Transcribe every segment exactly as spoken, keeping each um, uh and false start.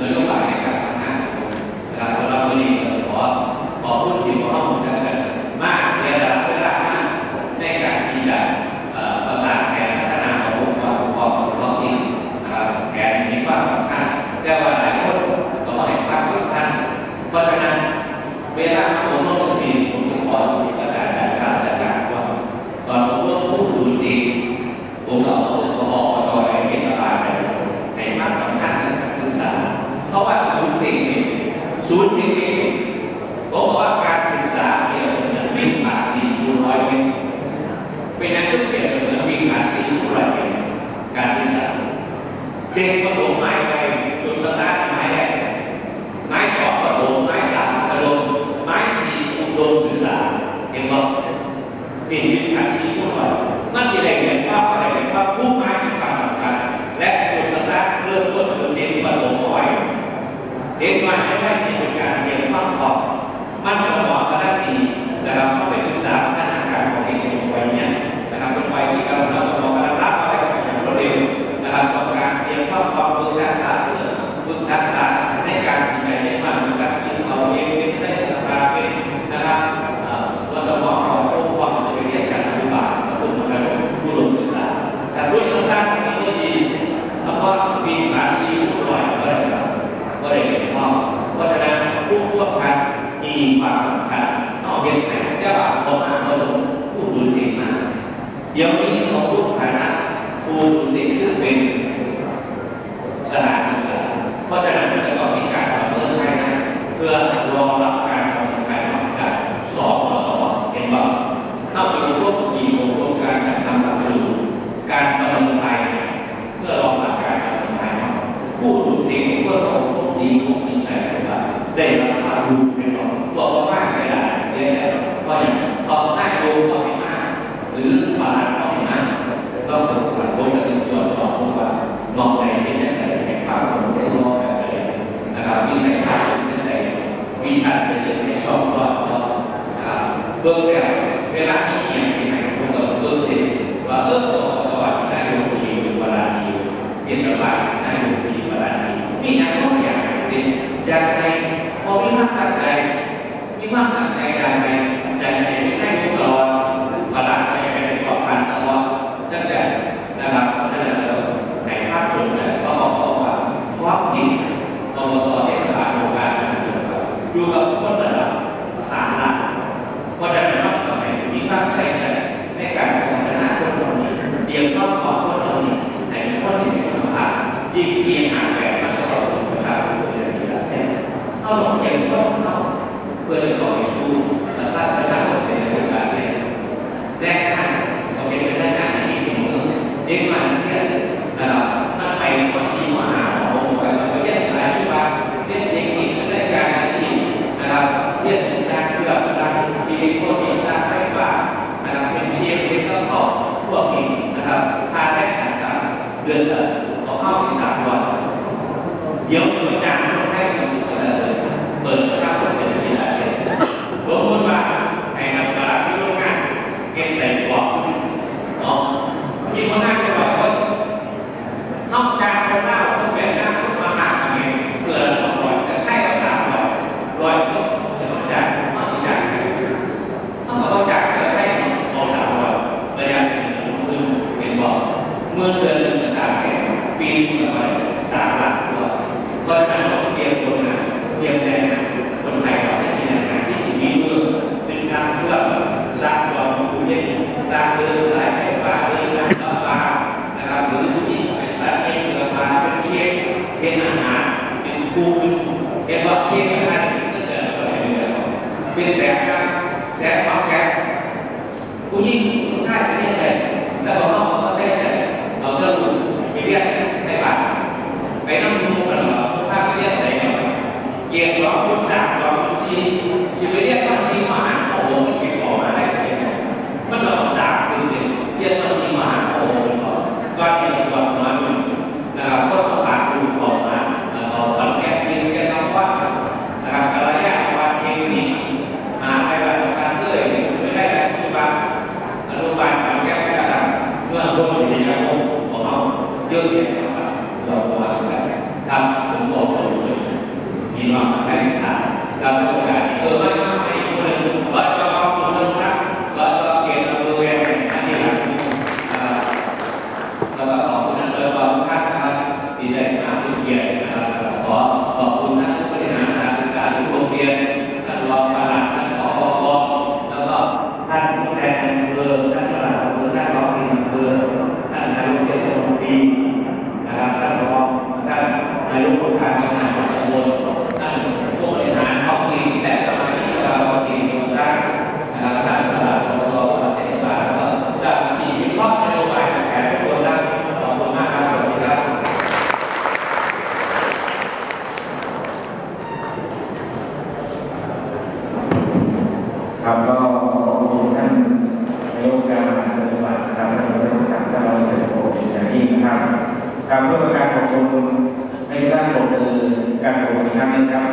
โยบายในการทำงานนะครับสำหรับวันนี้ขอขอพูดถึงข้อมูลกันมากเสียสละเวลามากในการที่จะประสานแผนพัฒนาขององค์กรปกครองของท้องถิ่นนะครับแผนมีความสำคัญแต่ว่าหลายคนก็ไม่ให้ความสำคัญเพราะฉะนั้นเวลาผมต้องสิ่งผมต้องขอเอกสารการจัดการว่าตอนผมต้องผู้สูญเองผมก็เอาตัวออกต่อในเทศบาลไปในภาคสำคัญในการศึกษาเพราะว่าศูนย์เด็กศูนย์เด็กผมบอกว่าการศึกษาเกี่ยวกับเรื่องวิ่งผ่านสี่คูณร้อยเมตรเป็นนักศึกษาเกี่ยวกับเรื่องวิ่งผ่านสี่คูณร้อยเมตรการศึกษาเด็กก็โดดไม้ไปจุดสตาร์ทไม้แรกไม้สองก็โดดไม้สามก็โดดไม้สี่คูณโดดศึกษาเห็นว่านี่วิ่งผ่านสี่คูณร้อยนั่นที่ได้เห็นว่าอะไรเห็นว่าผู้ไม้มีความสำคัญและจุดสตาร์ทเริ่มต้นคือเด็กประถมเอาไว้เด็กมาไม่ได้เป็นการเรียนความพอมันสมองก็ได้ดีนะครับเข้าไปศึกษาพัฒนาการของเด็กในวัยนี้นะครับเป็นวัยที่กำลังสมองกำลังรับอะไรกันอย่างรวดเร็วนะครับต้องการเรียนความพอฝึกทักษะฝึกทักษะในการที่จะเรียนมันการที่เขาเรียนเป็นใช้สภาเป็นนะครับตัวสมองของผู้ปกครองจะไปเรียนชั้นอนุบาลกับผู้มาผู้ลงศึกษาแต่ด้วยสถานที่นี้ดีเพราะว่ามีภาษีผู้ลอยก็ได้ครับก็ได้เห็นว่าเพราะฉะนั้นผู้ช่วยกันมีความสำคัญนอกจากนั้นจะว่าผมอ่านผสมผู้สูญเด็กมาเดี๋ยวนี้เขาพูดฐานะผู้สูญเด็กขึ้นเป็นสถานศึกษาเพราะฉะนั้นจะต้องมีการประเมินภายในเพื่อรองรับการดำเนินการของการสอบสอบเห็นว่านอกจากนี้ร่วมมีโครงการการทำหลักสูตรการประเมินภายในเพื่อรองรับการดำเนินการผู้สูญเด็กเพื่อของผู้ดีของมีใจว่าได้รับความรู้เป็นของบอกว่าไม่ใช่ได้เสียแล้วเพราะอย่างพอได้รู้ก็ไม่มากหรือผ่านก็ไม่มากก็เปิดผ่านโดยการตรวจสอบว่ามองในเป็นยังไงในภาพของได้รอแบบไหนนะครับวิสัยทัศน์เป็นยังไงวิชาเป็นยังไงสอบสอบนะครับเบื้องแรกเวลาที่อย่างสิ่งไหนผมก็เบื้องต้นว่าเออตัวตัวได้รู้ดีเวลาดีเรียนสบายได้รู้ดีเวลาดีนี่นะก็อยากเป็นอยากให้พอมีมากตั้งใจมีมากตั้งใจอยากให้อยากให้ได้รู้ตลอดเวลาไปไปสอบผ่านตลอดตั้งใจนะครับเพราะฉะนั้นเราในภาพส่วนเนี่ยก็บอกว่าความจริงตัวตัวเทศบาลโรงงานอยู่กับคนระดับฐานหลักเพราะฉะนั้นต้องทำให้มีความใช่ใจในการพัฒนาคนเรานี้เดี๋ยวก็ขอคนเรานี้ในคนที่มีคุณภาพยิ่งเพียงหาแบบมันก็ประสบความสำเร็จได้เช่นเอาลงเรียนก็เอาเพื่อจะต่อสู้และตั้งใจทำความสำเร็จได้เช่นแรกท่านเราเป็นไปได้การที่มีมือเด็กมาที่เนี่ยนะครับนั่นไปก่อนที่มหาวิทยาลัยไปเราไปเรียนหลายชั่วโมงเรียนเทคนิคเรียนการอาชีพนะครับเรียนวิชาเครื่องวิชาอิเล็กทรอนิกส์วิชาไฟฟ้านะครับเป็นเชียร์เป็นต้นต่อพวกนี้นะครับค่าแรงต่างๆเดือนละของเข้าที่สามวันเดี๋ยวหน่วยงานต้องให้เปิดข้าวเสร็จที่ไหนรวมมูลว่าในนำตลาดที่โรงงานเก็บใส่กล่องเนาะที่คนน่าจะบอกว่านอกจากคนหน้าคนแบบหน้าคนมาหาทำไงเพื่อสองร้อยแต่ให้เราสามร้อยร้อยก็จะต้องจ่ายมาที่จ่ายต้องมาจ่ายก็ให้เอาสามร้อยระยะหนึ่งหมื่นเป็นบอกเมื่อเดือนหนึ่งสามแสนปีนึงละไปสามหลักตัวก็จะต้องเก็บน้องแฟนคลับเราเป็นโอกาสเออไม่มากไม่คนหนึ่งร้อยก็เอาส่วนหนึ่งครับร้อยก็เกณฑ์เราดูแลอันนี้ครับแล้วก็ขอบคุณท่านโดยรวมทุกท่านนะครับที่ได้มาเป็นเกียรตินะครับขอขอบคุณท่านผู้บริหารการศึกษาทุกโรงเรียนท่านรองปลัดท่านผอ.แล้วก็ท่านผู้แทนอำเภอท่านปลัดอำเภอท่านรองอำเภอท่านนายกเทศมนตรีนะครับท่านรองท่านนายกองค์การบริหารส่วนตำบลท่านผู้บริหารท้องถิ่นและสมาชิกสภาท้องถิ่นทุกท่านนะครับท่านปลัดอบต.ปลัดเทศบาลแล้วก็เจ้าหน้าที่วิเคราะห์นโยบายแผนทุกคนนะขอบคุณมากครับสวัสดีครับครับก็ขอบคุณท่านนายกการปฏิบัติการท่านผู้ว่าการท่านรองนายกอย่างยิ่งนะครับการเพื่อการขอบคุณในด้านผมคือการขอบคุณครั้งนี้ครับ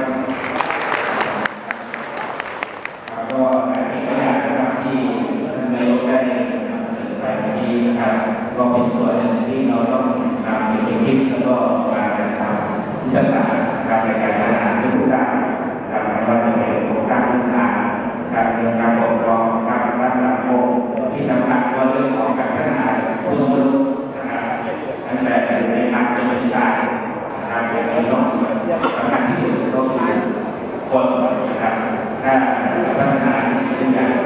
ก็หลายสิ่งหลายอย่างนะครับที่ท่านนายกได้ไปที่นะครับก็เป็นส่วนหนึ่งที่เราต้องทำในชีวิตแล้วก็การทำยุทธศาสตร์การในการพัฒนาทุกด้านการไม่ว่าจะเป็นโครงสร้างพื้นฐานการเมืองการปกครองการรัฐสังคมที่สำคัญก็เรื่องของการพัฒนาผู้คนนะครับตั้งแต่ในทางการศึกษานะครับอย่างนี้ต้องสำคัญที่สุดก็คือคนนะครับถ้าพัฒนาทุกอย่าง